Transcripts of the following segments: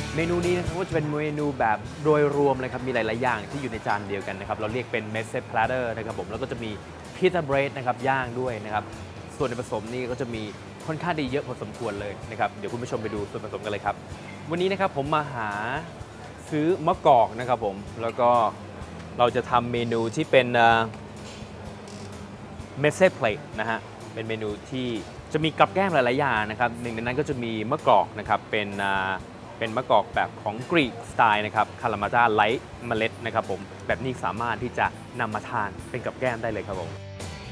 เมนูนี้นะครับก็จะเป็นเมนูแบบโดยรวมเลยครับมีหลายๆอย่างที่อยู่ในจานเดียวกันนะครับเราเรียกเป็น Mezze Platter นะครับผมแล้วก็จะมี Pita Bread นะครับย่างด้วยนะครับส่วนในผสมนี่ก็จะมีค่อนข้างดีเยอะพอสมควรเลยนะครับเดี๋ยวคุณผู้ชมไปดูส่วนผสมกันเลยครับวันนี้นะครับผมมาหาซื้อมะกอกนะครับผมแล้วก็เราจะทำเมนูที่เป็นMezze Plate นะฮะเป็นเมนูที่จะมีกับแก้มหลายๆอย่างนะครับหนึ่งในนั้นก็จะมีมะกอกนะครับเป็นมะกอกแบบของกรีกสไตล์นะครับคารามาจ้าไลท์เมล็ดนะครับผมแบบนี้สามารถที่จะนำมาทานเป็นกับแก้มได้เลยครับผม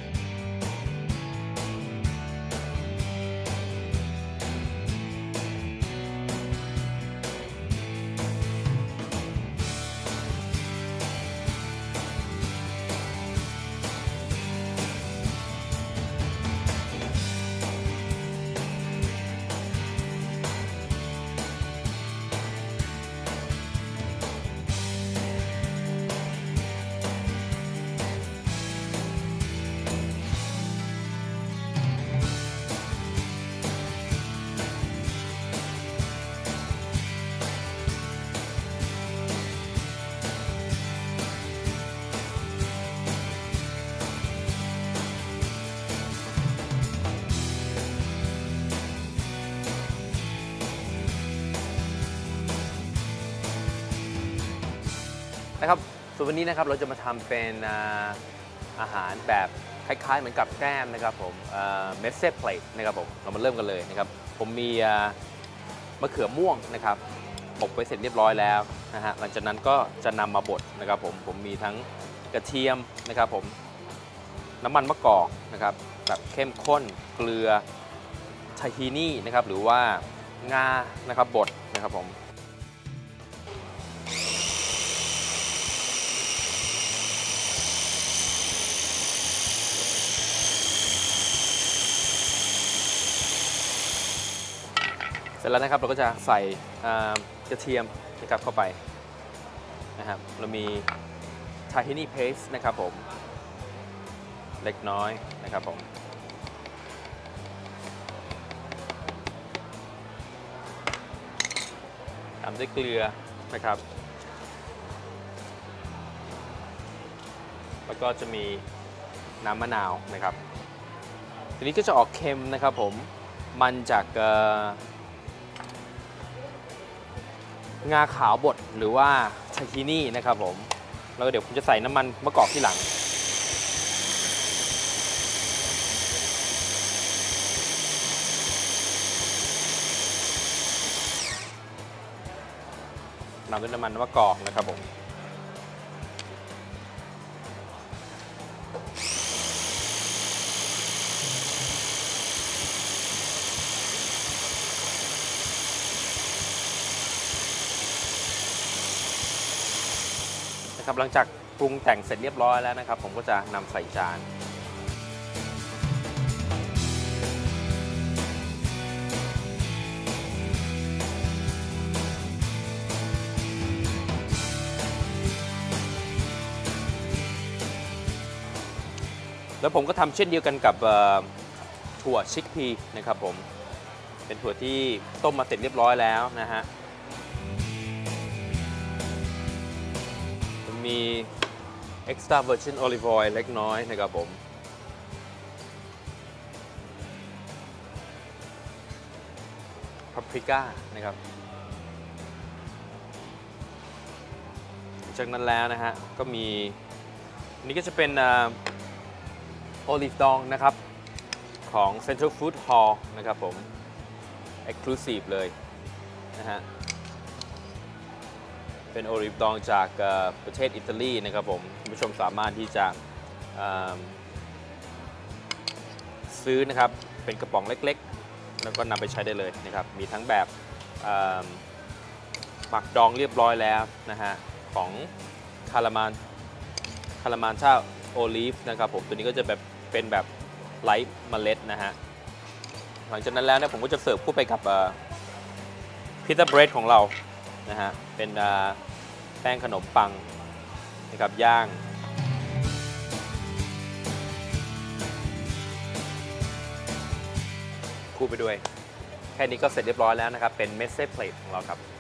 นะครับส่วนวันนี้นะครับเราจะมาทำเป็นอาหารแบบคล้ายๆเหมือนกับแก้มนะครับผมเมสเซ่เพลทนะครับผมเรามาเริ่มกันเลยนะครับผมมีมะเขือม่วงนะครับอบไว้เสร็จเรียบร้อยแล้วนะฮะหลังจากนั้นก็จะนำมาบดนะครับผมมีทั้งกระเทียมนะครับผมน้ำมันมะกอกนะครับแบบเข้มข้นเกลือทาฮินี่นะครับหรือว่างานะครับบดนะครับผมเสร็จแล้วนะครับเราก็จะใส่กระเทียมนะครับเข้าไปนะครับเรามีทาฮินี่เพสนะครับผมเล็กน้อยนะครับผมตามด้วยเกลือนะครับแล้วก็จะมีน้ำมะนาวนะครับทีนี้ก็จะออกเค็มนะครับผมมันจากงาขาวบดหรือว่าทาฮินี่นะครับผมแล้วเดี๋ยวผมจะใส่น้ำมันมะกอกที่หลังนำด้วยน้ำมันมะกอกนะครับผมหลังจากปรุงแต่งเสร็จเรียบร้อยแล้วนะครับผมก็จะนำใส่จานแล้วผมก็ทำเช่นเดียวกันกับถั่วชิคพีนะครับผมเป็นถั่วที่ต้มมาเสร็จเรียบร้อยแล้วนะฮะมี extra virgin olive oil เล็กน้อยนะครับผมพาปริก้านะครับจากนั้นแล้วนะฮะก็มีนี่ก็จะเป็นโอลิฟดองนะครับของ Central Food Hall นะครับผม Exclusive เลยนะฮะเป็นโอลิฟดองจากประเทศอิตาลีนะครับผมคุณผู้ชมสามารถที่จะซื้อนะครับเป็นกระป๋องเล็กๆแล้วก็นำไปใช้ได้เลยนะครับมีทั้งแบบหมักดองเรียบร้อยแล้วนะฮะของคารามันชาโอลิฟนะครับผมตัวนี้ก็จะแบบเป็นแบบไร้เมล็ดนะฮะหลังจากนั้นแล้วเนี่ยผมก็จะเสิร์ฟคู่ไปกับพิซซ่าเบรดของเรานะฮะเป็นแป้งขนมปังนะครับย่างคู่ไปด้วยแค่นี้ก็เสร็จเรียบร้อยแล้วนะครับเป็นเมสเซ่เพลทของเราครับ